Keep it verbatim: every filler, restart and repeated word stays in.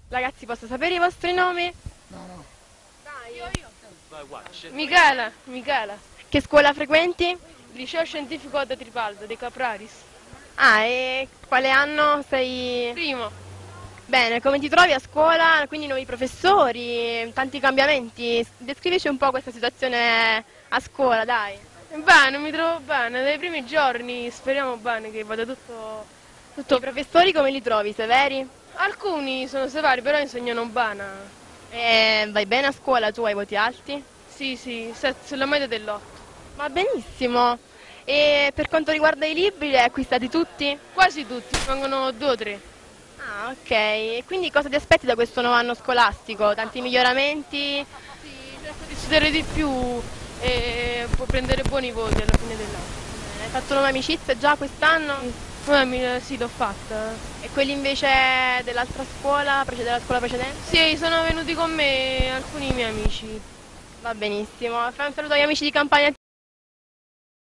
Ragazzi, posso sapere i vostri nomi? No, no. Dai. Io, io. Vai, guarda, scendo. Michela, Michela. Che scuola frequenti? Liceo scientifico da Tripaldo, dei Capraris. Ah, e quale anno sei? Primo. Bene, come ti trovi a scuola? Quindi nuovi professori, tanti cambiamenti. Descrivici un po' questa situazione a scuola, dai. Bene, mi trovo bene, dai primi giorni speriamo bene che vada tutto, tutto... I professori come li trovi? Severi? Alcuni sono severi, però insegnano bene. E vai bene a scuola? Tu hai voti alti? Sì, sì, se- sulla media dell'otto. Va benissimo. E per quanto riguarda i libri, li hai acquistati tutti? Quasi tutti, vengono due o tre. Ah, ok. E quindi cosa ti aspetti da questo nuovo anno scolastico? Tanti miglioramenti? Sì, cerco di studiare di più e può prendere buoni voti alla fine dell'anno. Hai fatto nuove amicizie già quest'anno? Eh, mi- sì, l'ho fatta. E quelli invece dell'altra scuola, prece- della scuola precedente? Sì, sono venuti con me alcuni miei amici. Va benissimo. Fai un saluto agli amici di Campania